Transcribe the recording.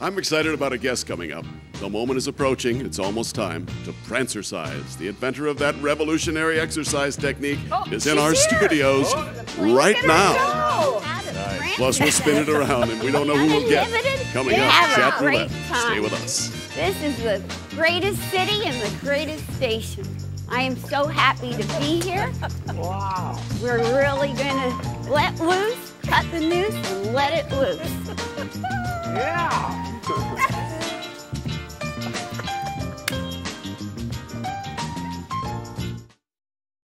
I'm excited about a guest coming up. The moment is approaching. It's almost time to prancercise. The inventor of that revolutionary exercise technique is in our studios right now. Nice. Plus, we'll spin it around, and we don't know who we'll get. Coming up, Chat Roulette. Stay with us. This is the greatest city and the greatest station. I am so happy to be here. Wow. We're really gonna let loose, cut the noose, and let it loose. Yeah.